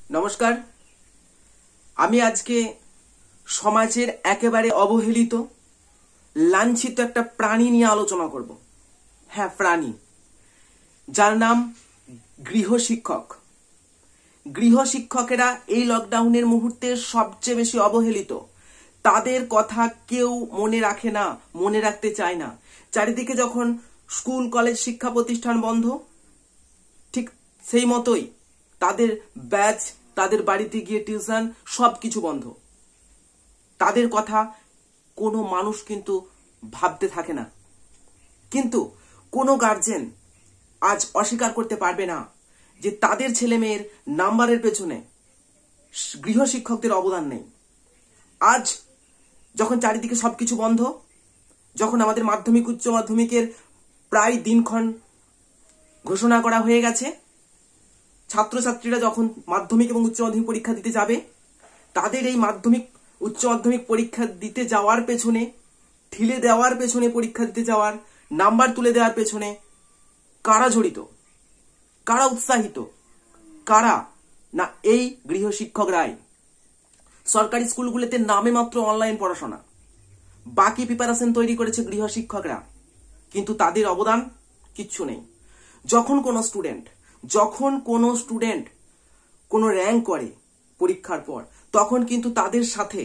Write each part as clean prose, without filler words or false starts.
নমস্কার। আমি আজকে সমাজের একেবারে অবহেলিত লাঞ্ছিত একটা প্রাণী নিয়ে আলোচনা করব। হ্যাঁ, প্রাণী, যার নাম গৃহশিক্ষক। গৃহশিক্ষকেরা এই লকডাউনের মুহূর্তে সবচেয়ে বেশি অবহেলিত। তাদের কথা কেউ মনে রাখে না, মনে রাখতে চায় না। চারিদিকে যখন স্কুল কলেজ শিক্ষা প্রতিষ্ঠান বন্ধ, ঠিক সেই মতোই তাদের ব্যাচ, তাদের বাড়িতে গিয়ে টিউশন, সবকিছু বন্ধ। তাদের কথা কোনো মানুষ কিন্তু ভাবতে থাকে না। কিন্তু কোনো গার্জেন আজ অস্বীকার করতে পারবে না যে তাদের ছেলে মেয়ের নাম্বারের পেছনে গৃহশিক্ষকদের অবদান নেই। আজ যখন চারিদিকে সবকিছু বন্ধ, যখন আমাদের মাধ্যমিক উচ্চ মাধ্যমিকের প্রায় দিনক্ষণ ঘোষণা করা হয়ে গেছে, ছাত্রছাত্রীরা যখন মাধ্যমিক এবং উচ্চ মাধ্যমিক পরীক্ষা দিতে যাবে, তাদের এই মাধ্যমিক উচ্চ মাধ্যমিক পরীক্ষা দিতে যাওয়ার পেছনে, ঢিলে দেওয়ার পেছনে, পরীক্ষা দিতে যাওয়ার, নাম্বার তুলে দেওয়ার পেছনে কারা জড়িত, কারা উৎসাহিত? কারা না, এই গৃহশিক্ষকরাই। সরকারি স্কুলগুলোতে নামে মাত্র অনলাইন পড়াশোনা, বাকি প্রিপারেশন তৈরি করেছে গৃহশিক্ষকরা, কিন্তু তাদের অবদান কিচ্ছু নেই। যখন কোনো স্টুডেন্ট কোনো র্যাঙ্ক করে পরীক্ষার পর, তখন কিন্তু তাদের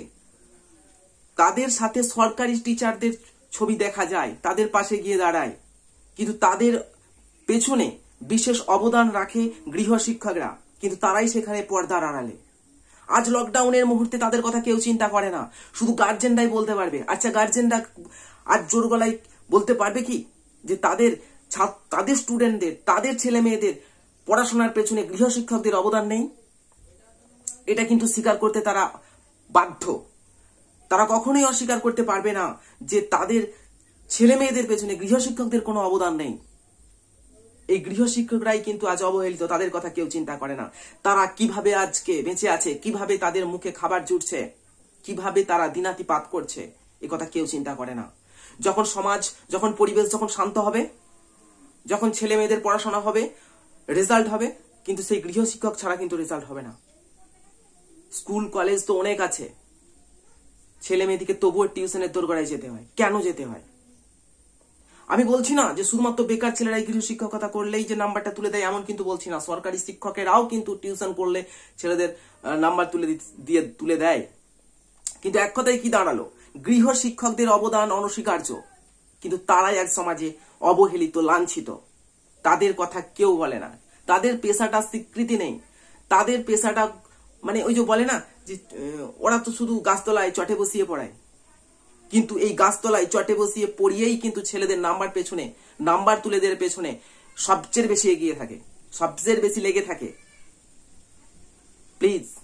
সাথে সরকারি টিচারদের ছবি দেখা যায়, তাদের পাশে গিয়ে দাঁড়ায়, কিন্তু তাদের পেছনে বিশেষ অবদান রাখে গৃহশিক্ষকরা, কিন্তু তারাই সেখানে পর্দার আড়ালে। আজ লকডাউনের মুহূর্তে তাদের কথা কেউ চিন্তা করে না, শুধু গার্জেনরাই বলতে পারবে। আচ্ছা, গার্জেনরা আজ জোর গলায় বলতে পারবে কি যে তাদের স্টুডেন্টদের, তাদের ছেলে মেয়েদের পড়াশোনার পেছনে গৃহশিক্ষকদের অবদান নেই? এটা কিন্তু স্বীকার করতে তারা বাধ্য। তারা কখনোই অস্বীকার করতে পারবে না যে তাদের ছেলে মেয়েদের পেছনে গৃহশিক্ষকদের কোনো অবদান নেই। এই গৃহশিক্ষকরাই কিন্তু আজ অবহেলিত, তাদের কথা কেউ চিন্তা করে না। তারা কিভাবে আজকে বেঁচে আছে, কিভাবে তাদের মুখে খাবার জুটছে, কিভাবে তারা দিনাতিপাত করছে, এ কথা কেউ চিন্তা করে না। যখন সমাজ, যখন পরিবেশ যখন শান্ত হবে, যখন ছেলে মেয়েদের পড়াশোনা হবে, রেজাল্ট হবে, কিন্তু সেই গৃহশিক্ষক ছাড়া কিন্তু রেজাল্ট হবে না। স্কুল কলেজ তো অনেক আছে, ছেলে মেয়েদিকে তবুও টিউশনের দোরগোড়ায় যেতে হয়। কেন যেতে হয়? আমি বলছি না যে শুধুমাত্র বেকার ছেলেরাই গৃহশিক্ষকতা করলেই যে নাম্বারটা তুলে দেয়, এমন কিন্তু বলছি না। সরকারি শিক্ষকেরাও কিন্তু টিউশন করলে ছেলেদের নাম্বার তুলে দেয়। কিন্তু এক কথায় কি দাঁড়ালো? গৃহশিক্ষকদের অবদান অনস্বীকার্য, কিন্তু তারাই এক সমাজে অবহেলিত, লাঞ্ছিত। তাদের কথা কেউ বলে না, তাদের পেশাটা স্বীকৃতি নেই। তাদের পেশাটা মানে ওই যে বলে না যে ওরা তো শুধু গাছতলায় চটে বসিয়ে পড়ায়, কিন্তু এই গাছতলায় চটে বসিয়ে পড়িয়েই কিন্তু ছেলেদের নাম্বার তুলে দেওয়ার পেছনে সবচেয়ে বেশি এগিয়ে থাকে, সবচেয়ে বেশি লেগে থাকে। প্লিজ